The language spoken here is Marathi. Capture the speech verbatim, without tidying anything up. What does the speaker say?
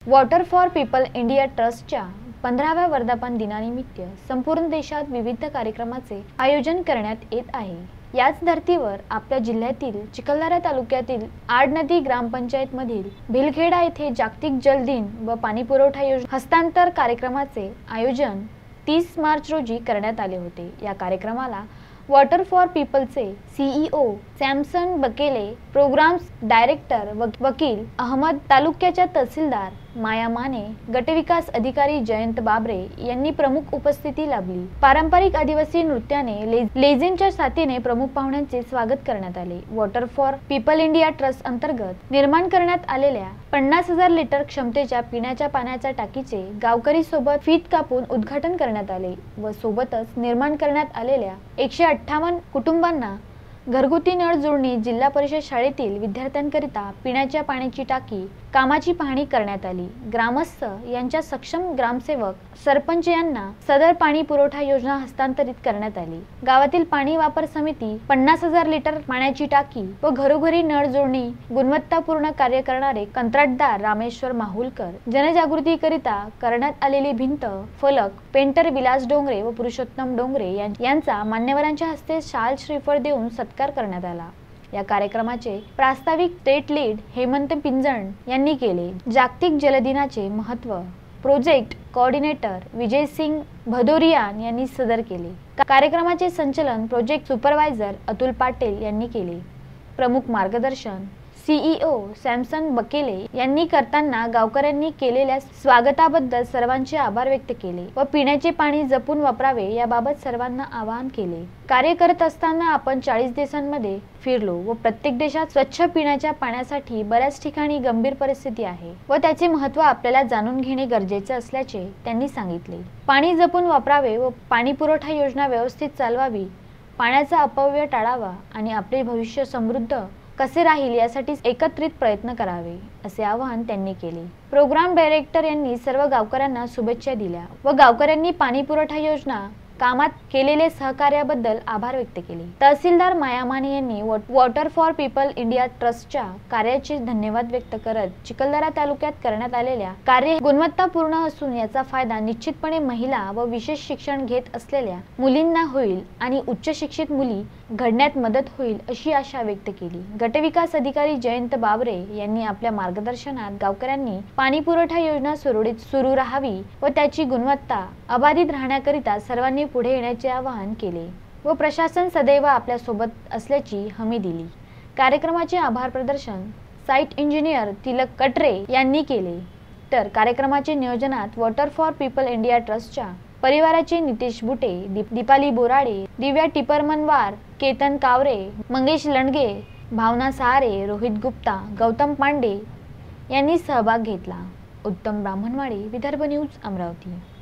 वॉटर फॉर पीपल इंडिया ट्रस्टच्या पंधराव्या वर्धापन दिनानिमित्त संपूर्ण देशात विविध कार्यक्रमाचे आयोजन करण्यात येत आहे। याच धर्तीवर आपल्या जिल्ह्यातील चिखलदरा तालुक्यातील आडनदी ग्रामपंचायत मधील भिलखेडा येथे जागतिक जल दिन व पाणी पुरवठा योजना हस्तांतर कार्यक्रमाचे आयोजन तीस मार्च रोजी करण्यात आले होते। या कार्यक्रमाला वॉटर फॉर पीपलचे CEO Samson Bekele, programmes director Wakil Ahmad, तालुक्याच्या तहसीलदार माया माने, गटविकास अधिकारी जयंत बाबरे यांनी प्रमुख उपस्थिती लाभली। पारंपरिक आदिवासी नृत्याने ले, लेझिमच्या साथीने प्रमुख पाहुण्यांचे स्वागत करण्यात आले। Water for people India trust अंतर्गत निर्माण करण्यात आलेल्या पन्नास हजार लिटर क्षमतेच्या पिण्याच्या पाण्याच्या टाकीचे गावकरी सोबत फीत कापून उद्घाटन करण्यात आले व सोबतच निर्माण करण्यात आलेल्या एकशे अठ्ठावन्न कुटुंबांना घरगुती नळ जोडणी, जिल्हा परिषद शाळेतील विद्यार्थ्यांकरिता पिण्याच्या पाण्याची टाकी कामाची पाहणी करण्यात आली। ग्रामस्थ यांच्या सक्षम ग्रामसेवक, सरपंच यांना सदर पाणी पुरवठा योजना हस्तांतरित करण्यात आली। गावातील पाणी वापर समिती पन्नास हजार लिटर पाण्याची टाकी व घरोघरी नळ जोडणी गुणवत्तापूर्ण कार्य करणारे कंत्राटदार रामेश्वर माहुलकर, जनजागृतीकरिता करण्यात आलेली भिंत, फलक, पेंटर विलास डोंगरे व पुरुषोत्तम डोंगरे यांचा मान्यवरांच्या हस्ते शाल श्रीफळ देऊन सत्कार करण्यात आला। या कार्यक्रमाचे प्रास्ताविक स्टेट लीड हेमंत पिंजण यांनी केले। जागतिक जलदिनाचे महत्त्व प्रोजेक्ट कोऑर्डिनेटर विजय सिंग भदौरियान यांनी सदर केले। कार्यक्रमाचे संचालन प्रोजेक्ट सुपरवायझर अतुल पाटील यांनी केले। प्रमुख मार्गदर्शन सीईओ सॅमसन बकेले यांनी करताना गावकऱ्यांनी केलेल्या स्वागताबद्दल सर्वांचे आभार व्यक्त केले व पिण्याचे पाणी जपून वापरावे याबाबत सर्वांना आवाहन केले। कार्य करत असताना आपण चाळीस देशांमध्ये फिरलो व प्रत्येक देशात स्वच्छ पिण्याच्या पाण्यासाठी बऱ्याच ठिकाणी गंभीर परिस्थिती आहे व त्याचे महत्त्व आपल्याला जाणून घेणे गरजेचे असल्याचे त्यांनी सांगितले। पाणी जपून वापरावे व पाणी पुरवठा योजना व्यवस्थित चालवावी, पाण्याचा अपव्यय टाळावा आणि आपले भविष्य समृद्ध कसे राहील यासाठी एकत्रित प्रयत्न करावे असे आवाहन त्यांनी केले। प्रोग्राम डायरेक्टर यांनी सर्व गावकऱ्यांना शुभेच्छा दिल्या व गावकऱ्यांनी पाणी पुरवठा योजना कामात केलेले सहकार्याबद्दल आभार व्यक्त केले। तहसीलदार माया माने यांनी वॉटर फॉर पीपल इंडिया ट्रस्टच्या कार्याचे धन्यवाद व्यक्त करत चिखलदरा तालुक्यात करण्यात आलेल्या कार्य गुणवत्तापूर्ण असून याचा फायदा निश्चितपणे महिला व विशेष शिक्षण घेत असलेल्या मुलींना होईल आणि उच्च शिक्षित मुली घडण्यात मदत होईल अशी आशा व्यक्त केली। गटविकास अधिकारी जयंत बाबरे यांनी आपल्या मार्गदर्शनात गावकऱ्यांनी पाणी पुरवठा योजना सुरळीत सुरू राहावी व त्याची गुणवत्ता अबाधित राहण्याकरिता सर्वांनी पुढे येण्याचे आवाहन केले व प्रशासन सदैव आपल्या सोबत असल्याची हमी दिली। कार्यक्रमाचे आभार प्रदर्शन साइट इंजिनियर तिलक कटरे यांनी केले। तर कार्यक्रमाचे नियोजनात वॉटर फॉर पीपल इंडिया ट्रस्टच्या परिवाराचे नितेश बुटे, दीप, दीपाली बोराडे, दिव्या टिपरमनवार, केतन कावरे, मंगेश लंडगे, भावना सहारे, रोहित गुप्ता, गौतम पांडे यांनी सहभाग घेतला। उत्तम ब्राह्मणवाडी, विदर्भ न्यूज, अमरावती।